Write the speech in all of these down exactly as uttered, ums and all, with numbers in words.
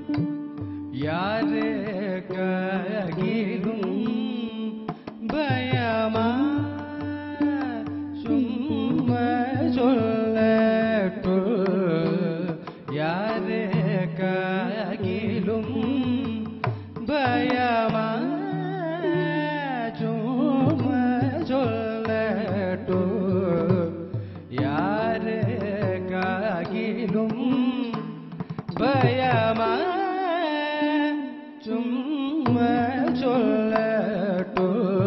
யாருக்காகிலும் பயமா சும்மா சொல்லட்டு யாருக்காகிலும் பயமா சும்மா சொல்லட்டு யாருக்காகிலும் பயமா சும்மா சொல்லட்டு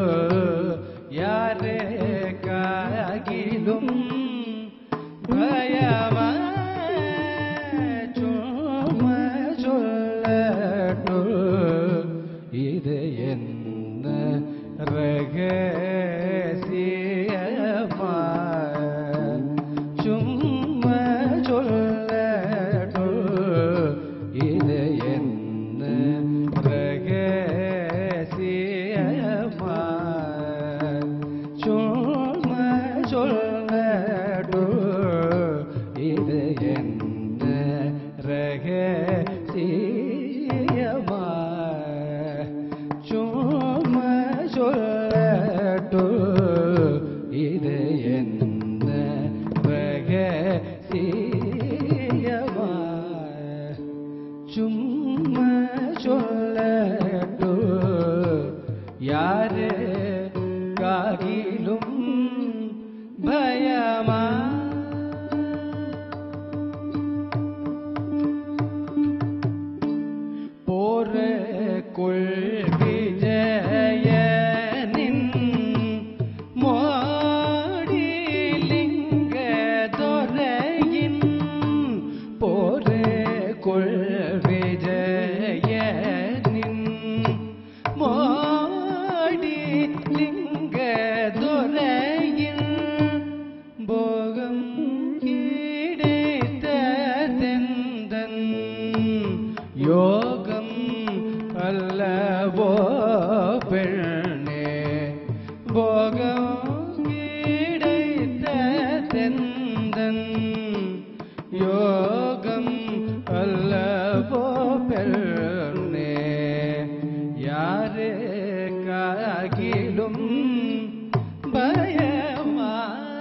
யாருக்காகிலும் பயமா சும்மா சொல்லட்டு இது என்ன ரகசியமா சும்மா சொல்லட்டு இது என்ன ரகசியமா சும்மா சொல்லட்டு இது என்ன ரகசியமா சும்மா சொல்லட்டு இது என்ன ரகசியமா சும்மா சொல்லட்டு யாருக்காகிலும் பயமா போருக்குள் விஜயனின் மோடிலிங்க துரையின் போருக்குள் விஜயனின் மோடிலிங்க துரையின் போகம் கிடைத்த தெந்தன் யோகம் அல்லவோ பெண்ணே போகம் கிடைத்த தெந்தன் யோகம் அல்லவோ பெண்ணே யாருக்காகிலும் பயமா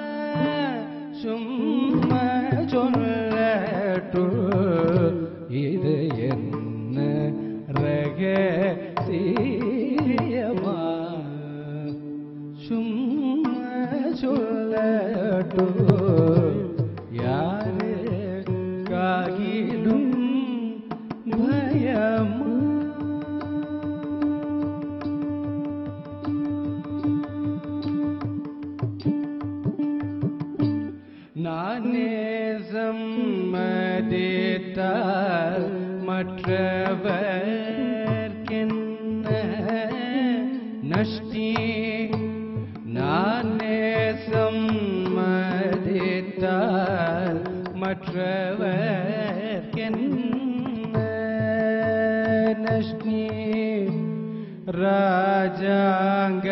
சும்மா சொல்லட்டு இது என்ன ரகசியமா சும்மா சொல்லட்டு யாருக்காகிலும் பயமா நானே சம்மதித்தால் மற்றவர்க்கென்ன நஷ்டி நானே சம்மதித்தால் மற்றவர்க்கென்ன நஷ்டி ராஜாங்க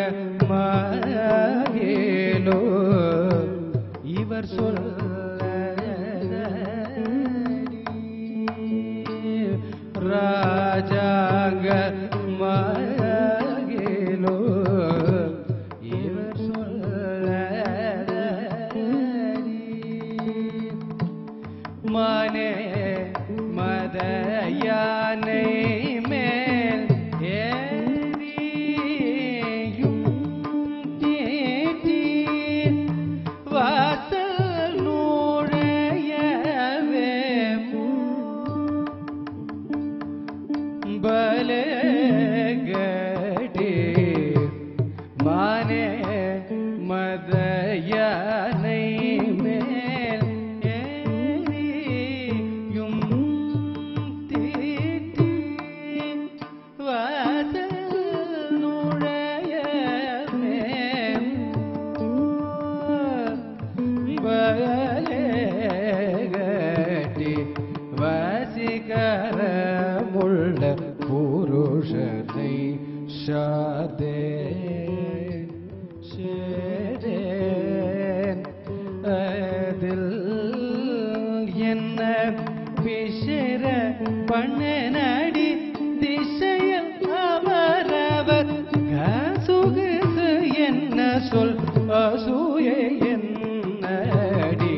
மகேலோ இவர் சொல்ல ராஜாங்க மகேலோ இவர் சொல்ல மானே மத யானை மேல் ஏறியும் தீட்டி வாசல் நுழையவே பலகடி மானே மத யானை மேல் ஏறியும் தீட்டி வாசல் நுழையவே பலகடி வசிகரமுள்ள புருஷனை ஷாதே ஷேரேன் அதில் என்ன பிஷர பண்ண நடி திசையில் அவரவர் கசுகுசு என்ன சொல் அசூயை என்னடி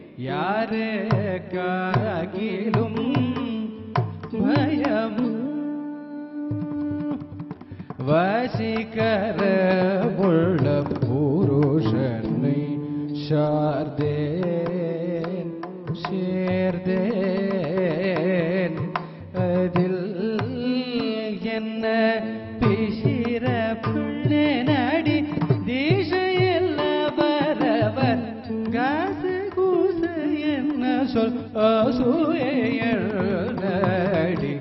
யாருக்காகிலும் பயம் வசிகர உள்ள புருஷனை சார்ந்தேன் சேர்ந்தேன் அதில் என்ன பிசிற பிள்ளை நடி திசையில் அவரவர் காசு கூசு என்ன சொல் அசூயடி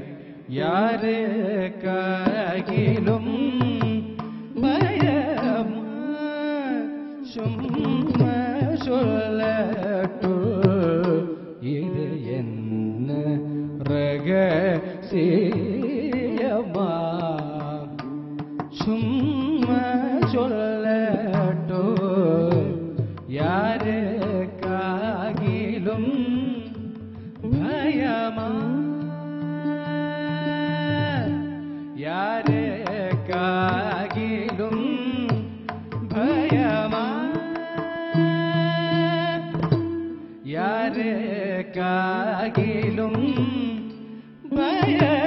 யாருக்காகிலும் பயம் சும்மா சொல்லட்டு இது என்ன ரகசியமா சும்மா சொல்லட்டு யாருக்காகிலும் பயமா யாருக்காகிலும் பயமா யாருக்காகிலும் பய